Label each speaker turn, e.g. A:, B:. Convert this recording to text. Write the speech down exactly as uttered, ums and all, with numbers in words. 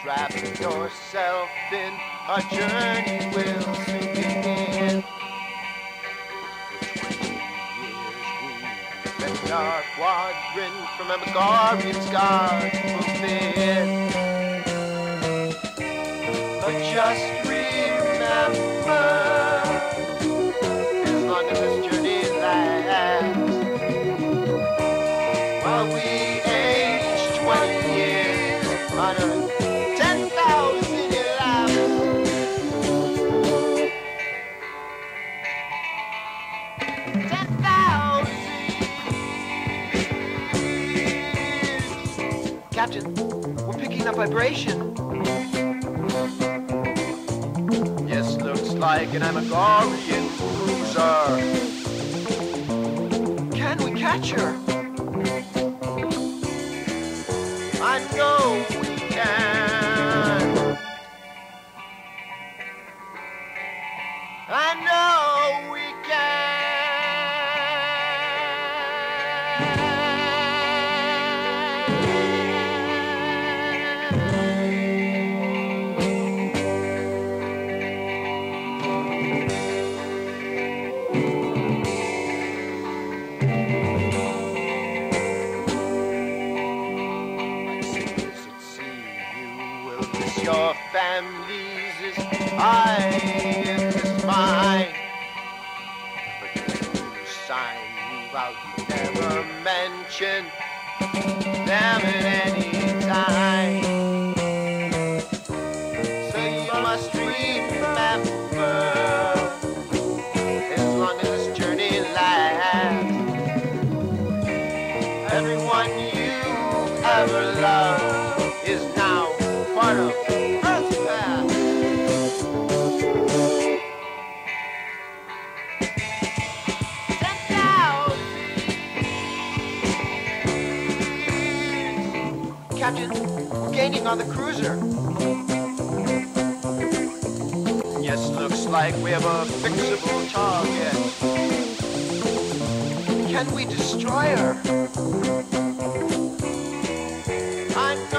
A: Strap yourself in, our journey will soon begin. For twenty years we've been our quadrant from Amagarian's God fulfilled. But just remember, as long as this journey lasts, while we age twenty years on a ten thousand year life. ten thousand years. Captain, we're picking up vibration. Yes, looks like an Amagarian cruiser. Can we catch her? I know we can. I know we your families is I is mine. But you sign you out, you never mention them at any time. So you must remember, as long as this journey lasts, everyone you ever loved is now part of Earth's past. Ten thousand years. Captain, we're gaining on the cruiser. Yes, looks like we have a fixable target. Can we destroy her? I